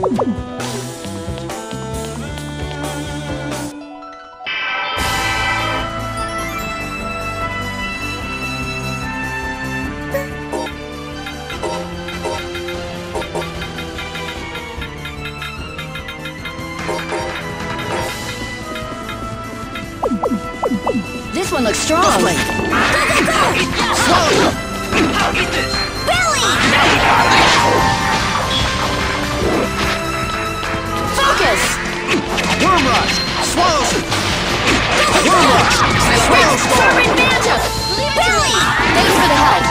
This one looks strong. Go, go, go! Swallow! Eat this! Billy! Focus! Worm Rush! Swallow! Worm Rush! Swallow Storm! Serpent Manta! Billy! Thanks for the help.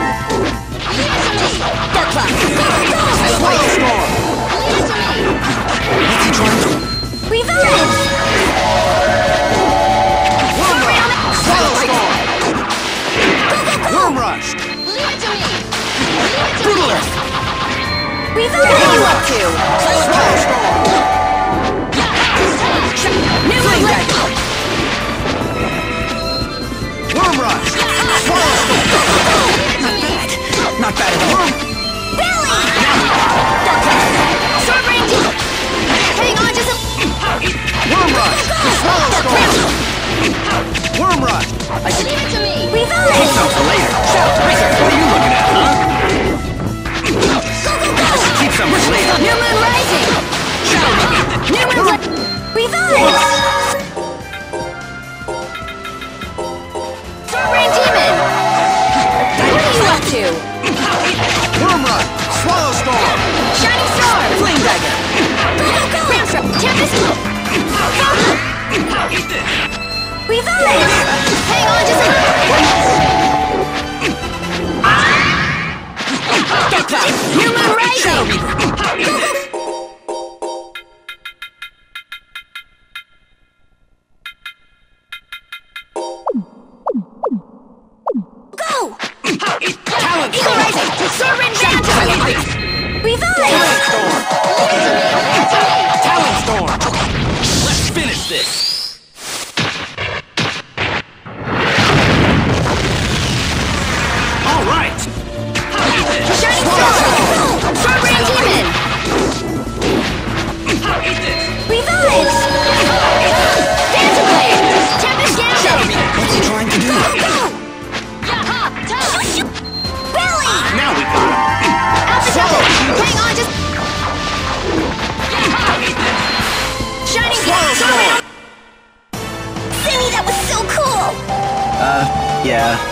Death Claw! Go, go, go! Swallow Storm! What's he trying to do? Revive! Worm Rush! Leave it to me! Brutalist! Revive! What are you up to? Swallow Storm! New Flame Leg! Dagger! Worm Rush! Swallow Storm! Not bad at all. Billy! Sword Range! Hang on to some... Worm Rush! Swallow Storm! Worm Rush! I should Leave it to me! keep Revive! some for later. What are you looking at, huh? I should keep some for later. New Moon Rising! New Moon Rising! Revive! Sword Rain Demon! What are you up to? Worm Rush! Swallow Storm! Shining Star! Flame Dagger! Go, go, go! Ramstrap! Tempest! Revive! Hang on just a... New Moon Rising! Go! Talent Eagle Rising! Sword Rain Manta! Revive! Talent Storm! Let's finish this! All right! Shining Star! Sword Rain Demon! Revive! Dance Blade! Tempest Gambit! What's he trying to do? Go, go! Billy! Now we got him! Alpha Temple! Hang on just... Shining Sword Rain! Sammy, that was so cool! Yeah.